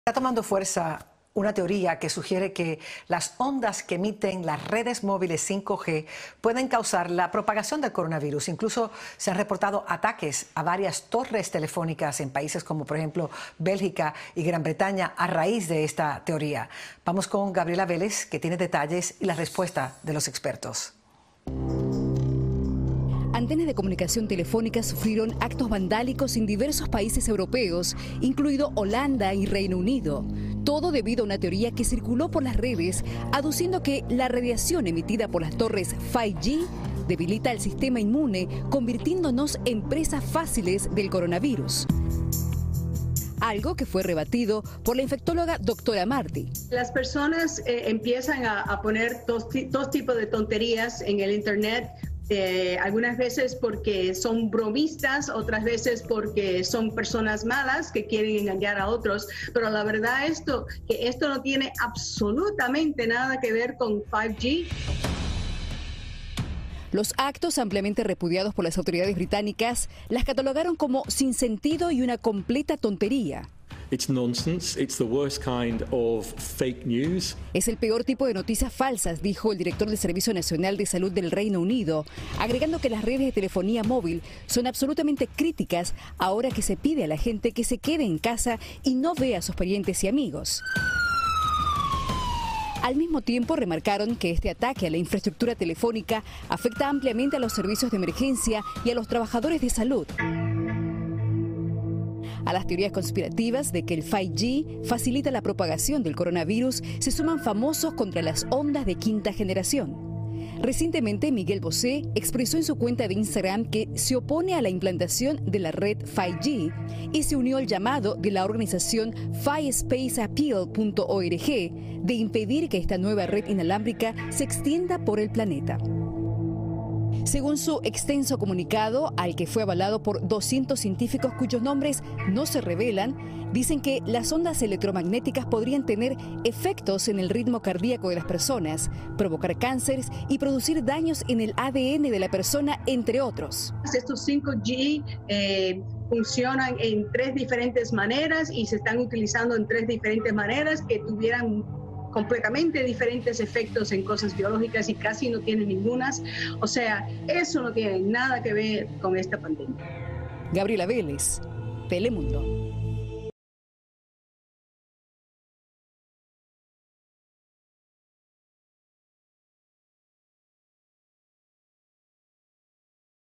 Está tomando fuerza una teoría que sugiere que las ondas que emiten las redes móviles 5G pueden causar la propagación del coronavirus. Incluso se han reportado ataques a varias torres telefónicas en países como, por ejemplo, Bélgica y Gran Bretaña a raíz de esta teoría. Vamos con Gabriela Vélez, que tiene detalles y la respuesta de los expertos. Antenas de comunicación telefónica sufrieron actos vandálicos en diversos países europeos, incluido Holanda y Reino Unido. Todo debido a una teoría que circuló por las redes, aduciendo que la radiación emitida por las torres 5G debilita el sistema inmune, convirtiéndonos en presas fáciles del coronavirus. Algo que fue rebatido por la infectóloga doctora Marti. Las personas empiezan a poner dos tipos de tonterías en el Internet. Algunas veces porque son bromistas, otras veces porque son personas malas que quieren engañar a otros, pero la verdad que esto no tiene absolutamente nada que ver con 5G. Los actos ampliamente repudiados por las autoridades británicas las catalogaron como sin sentido y una completa tontería. It's nonsense. It's the worst kind of fake news. Es el peor tipo de noticias falsas, dijo el director del Servicio Nacional de Salud del Reino Unido, agregando que las redes de telefonía móvil son absolutamente críticas ahora que se pide a la gente que se quede en casa y no vea a sus parientes y amigos. Al mismo tiempo, remarcaron que este ataque a la infraestructura telefónica afecta ampliamente a los servicios de emergencia y a los trabajadores de salud. A las teorías conspirativas de que el 5G facilita la propagación del coronavirus se suman famosos contra las ondas de quinta generación. Recientemente, Miguel Bosé expresó en su cuenta de Instagram que se opone a la implantación de la red 5G y se unió al llamado de la organización FiSpaceAppeal.org de impedir que esta nueva red inalámbrica se extienda por el planeta. Según su extenso comunicado, al que fue avalado por 200 científicos cuyos nombres no se revelan, dicen que las ondas electromagnéticas podrían tener efectos en el ritmo cardíaco de las personas, provocar cánceres y producir daños en el ADN de la persona, entre otros. Estos 5G funcionan en 3 diferentes maneras y se están utilizando en 3 diferentes maneras que tuvieran completamente diferentes efectos en cosas biológicas y casi no tienen ningunas. O sea, eso no tiene nada que ver con esta pandemia. Gabriela Vélez, Telemundo.